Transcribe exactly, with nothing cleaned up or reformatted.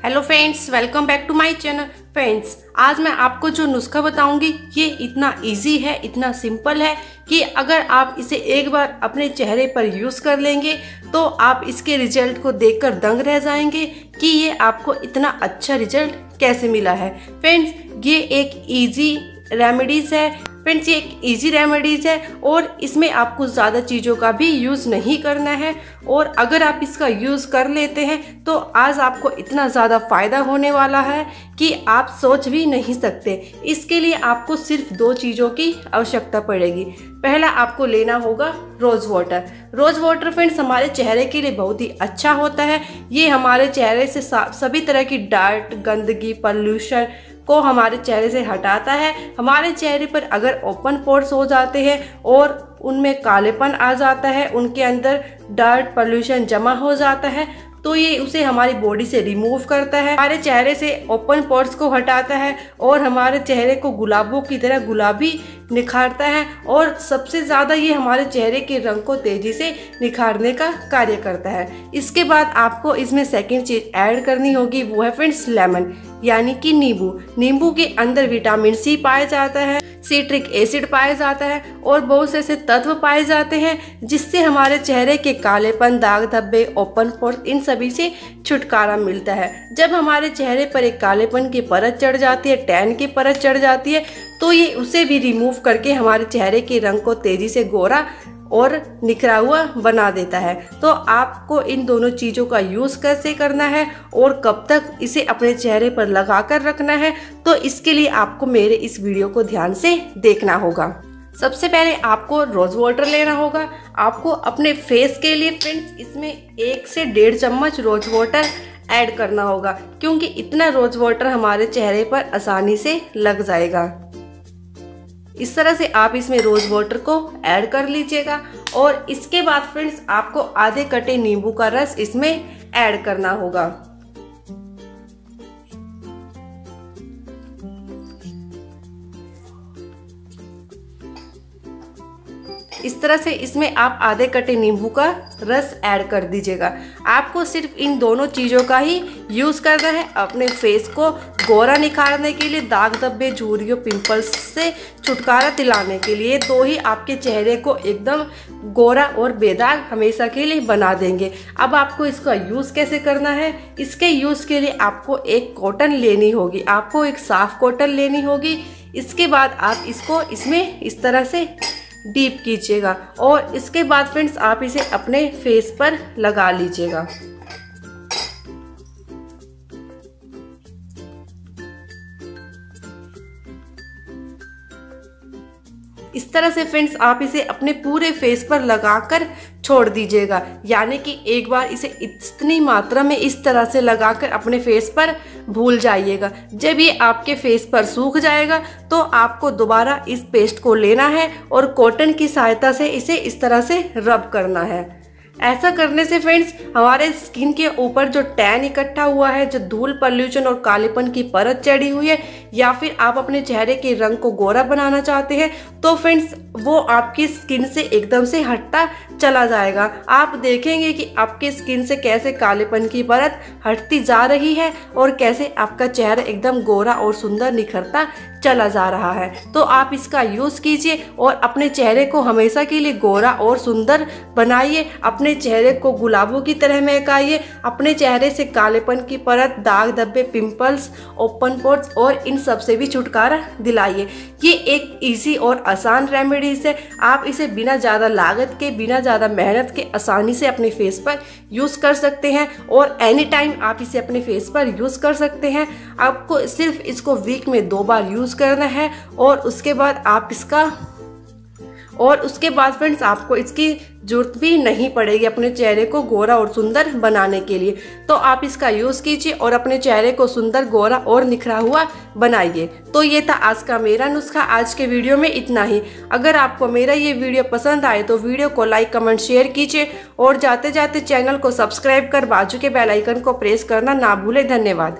Hello friends, welcome back to my channel. Friends, आज मैं आपको जो नुस्खा बताऊंगी ये इतना इजी है, इतना सिंपल है कि अगर आप इसे एक बार अपने चेहरे पर यूज़ कर लेंगे तो आप इसके रिजल्ट को देखकर दंग रह जाएंगे कि ये आपको इतना अच्छा रिजल्ट कैसे मिला है। फ्रेंड्स, ये एक इजी रेमेडीज़ है। फ्रेंड्स, ये एक इजी रेमेडीज़ है और इसमें आपको ज़्यादा चीज़ों का भी यूज़ नहीं करना है। और अगर आप इसका यूज़ कर लेते हैं तो आज आपको इतना ज़्यादा फ़ायदा होने वाला है कि आप सोच भी नहीं सकते। इसके लिए आपको सिर्फ दो चीज़ों की आवश्यकता पड़ेगी। पहला आपको लेना होगा rose water. Rose water friends हमारे चेहरे के लिए बहुत ही अच्छा होता है। ये हमारे चेहरे से सभी तरह की डार्ट, गंदगी, पॉल्यूशन को हमारे चेहरे से हटाता है। हमारे चेहरे पर अगर ओपन पोर्स हो जाते हैं और उनमें कालेपन आ जाता है, उनके अंदर डार्ट, पॉल्यूशन जमा हो जाता है, तो ये उसे हमारी बॉडी से रिमूव करता है, हमारे चेहरे से ओपन पोर्स को हटाता है और हमारे चेहरे को गुलाबों की तरह गुलाबी निखारता है। और सबसे ज़्यादा ये हमारे चेहरे के रंग को तेज़ी से निखारने का कार्य करता है। इसके बाद आपको इसमें सेकंड चीज़ ऐड करनी होगी, वो है फ्रेंड्स लेमन, यानी कि नींबू। नींबू के अंदर विटामिन सी पाया जाता है, सिट्रिक एसिड पाया जाता है और बहुत से ऐसे तत्व पाए जाते हैं जिससे हमारे चेहरे के कालेपन, दाग धब्बे, ओपन पोर्स, इन सभी से छुटकारा मिलता है। जब हमारे चेहरे पर एक कालेपन की परत चढ़ जाती है, टैन की परत चढ़ जाती है, तो ये उसे भी रिमूव करके हमारे चेहरे के रंग को तेज़ी से गोरा और निखरा हुआ बना देता है। तो आपको इन दोनों चीज़ों का यूज़ कैसे करना है और कब तक इसे अपने चेहरे पर लगा कर रखना है, तो इसके लिए आपको मेरे इस वीडियो को ध्यान से देखना होगा। सबसे पहले आपको रोज़ वाटर लेना होगा। आपको अपने फेस के लिए फ्रेंड्स इसमें एक से डेढ़ चम्मच रोज़ वाटर ऐड करना होगा, क्योंकि इतना रोज़ वाटर हमारे चेहरे पर आसानी से लग जाएगा। इस तरह से आप इसमें रोज़ वाटर को ऐड कर लीजिएगा और इसके बाद फ्रेंड्स आपको आधे कटे नींबू का रस इसमें ऐड करना होगा। इस तरह से इसमें आप आधे कटे नींबू का रस ऐड कर दीजिएगा। आपको सिर्फ इन दोनों चीज़ों का ही यूज़ करना है अपने फेस को गोरा निखारने के लिए, दाग धब्बे, झुर्रियों, पिंपल्स से छुटकारा दिलाने के लिए। तो ही आपके चेहरे को एकदम गोरा और बेदाग हमेशा के लिए बना देंगे। अब आपको इसका यूज़ कैसे करना है, इसके यूज़ के लिए आपको एक कॉटन लेनी होगी, आपको एक साफ कॉटन लेनी होगी। इसके बाद आप इसको इसमें इस तरह से डीप कीजिएगा और इसके बाद फ्रेंड्स आप इसे अपने फेस पर लगा लीजिएगा। इस तरह से फ्रेंड्स आप इसे अपने पूरे फेस पर लगाकर छोड़ दीजिएगा, यानी कि एक बार इसे इतनी मात्रा में इस तरह से लगाकर अपने फेस पर भूल जाइएगा। जब ये आपके फेस पर सूख जाएगा तो आपको दोबारा इस पेस्ट को लेना है और कॉटन की सहायता से इसे इस तरह से रब करना है। ऐसा करने से फ्रेंड्स हमारे स्किन के ऊपर जो टैन इकट्ठा हुआ है, जो धूल, पॉल्यूशन और कालेपन की परत चढ़ी हुई है, या फिर आप अपने चेहरे के रंग को गोरा बनाना चाहते हैं, तो फ्रेंड्स वो आपकी स्किन से एकदम से हटता चला जाएगा। आप देखेंगे कि आपके स्किन से कैसे कालेपन की परत हटती जा रही है और कैसे आपका चेहरा एकदम गोरा और सुंदर निखरता चला जा रहा है। तो आप इसका यूज़ कीजिए और अपने चेहरे को हमेशा के लिए गोरा और सुंदर बनाइए। अपने चेहरे को गुलाबों की तरह महकाइए। अपने चेहरे से कालेपन की परत, दाग धब्बे, पिंपल्स, ओपन पोर्स और इन सब से भी छुटकारा दिलाइए। ये एक इजी और आसान रेमेडीज है। आप इसे बिना ज़्यादा लागत के, बिना ज़्यादा मेहनत के आसानी से अपने फेस पर यूज़ कर सकते हैं और एनी टाइम आप इसे अपने फेस पर यूज़ कर सकते हैं। आपको सिर्फ इसको वीक में दो बार यूज़ करना है और उसके बाद आप इसका और उसके बाद फ्रेंड्स आपको इसकी जरूरत भी नहीं पड़ेगी अपने चेहरे को गोरा और सुंदर बनाने के लिए। तो आप इसका यूज़ कीजिए और अपने चेहरे को सुंदर, गोरा और निखरा हुआ बनाइए। तो ये था आज का मेरा नुस्खा। आज के वीडियो में इतना ही। अगर आपको मेरा ये वीडियो पसंद आए तो वीडियो को लाइक, कमेंट, शेयर कीजिए और जाते जाते चैनल को सब्सक्राइब कर बाजू के बेल आइकन को प्रेस करना ना भूलें। धन्यवाद।